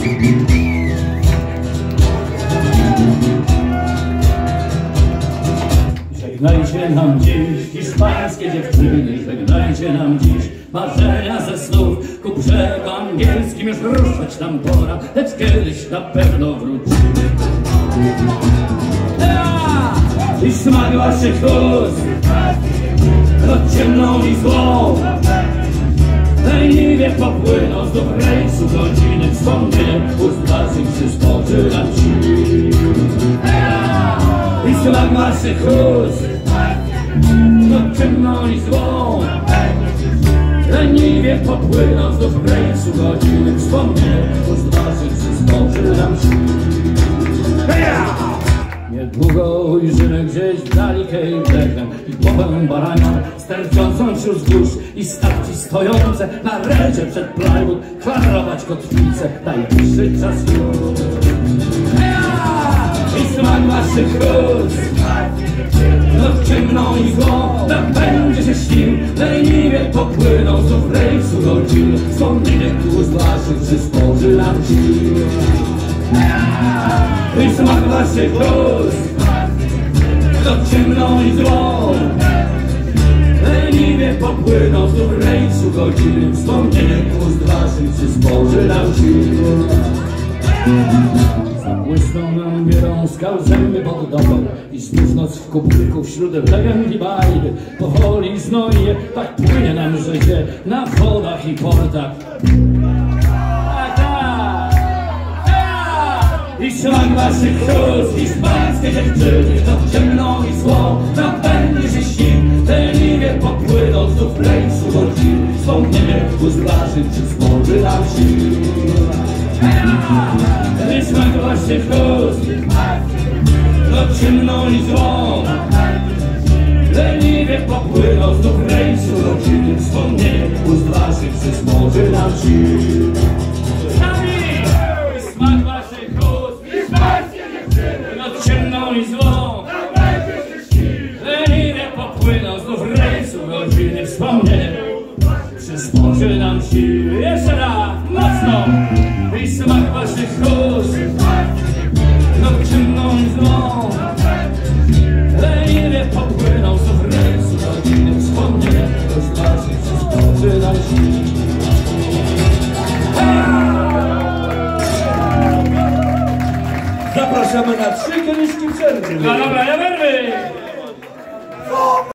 Żegnajcie nam dziś hiszpańskie dziewczyny, żegnajcie nam dziś marzenia ze snów. Ku brzegu angielskim już ruszać nam pora, lecz kiedyś na pewno wrócimy. I smak waszych ust, noc ciemną i złą, leniwie popłyną znów rejsu godziny. Wspomnienie ust waszych przysporzy nam sił. I smak waszych ust, noc ciemną i złą, leniwie popłyną znów rejsu godziny. Wspomnienie ust waszych przysporzy nam sił. Niedługo ujrzymy gdzieś w dali Kejbrechen i głowę baranią sterczącą wśród wzgórz i statki stojące na redzie przed plywood klarować kotwicę. Najbliższy czas już. I smak waszych ust, noc ciemną i złą, napędzie się śnił, leniwie popłyną znów rejsu godziny. Wspomnienie ust waszych przysporzy nam sił. I smak waszych ust, noc ciemną i złą, leniwie popłyną znów rejsu godziny. Wspomnienie ust waszych przysporzy nam sił. Zabłysną nam bielą skał zęby pod dobą i znów noc w kubryku wśród legend i bajdy. Powoli znojnie, tak płynie nam życie na wodach i portach. I smak waszych ust, hiszpańskie dziewczyny, noc ciemną i złą, napędzie się śnił, leniwie popłyną znów rejsu godziny. Wspomnienie ust waszych przysporzy nam sił. I smak waszych ust, noc ciemną i złą, leniwie popłyną znów rejsu godziny. Wspomnienie ust waszych przysporzy nam sił. Smak waszych ust, noc ciemną i złą, leniwie popłyną znów rejsu godziny. Wspomnienie przysporzy nam sił. Jeszcze raz, mocno! I smak waszych ust, noc ciemną i złą, leniwie popłyną znów rejsu godziny. Wspomnienie ust waszych przysporzy nam sił. Zapraszamy na 3 kieliszki przerwy. No dobra, ja werwy!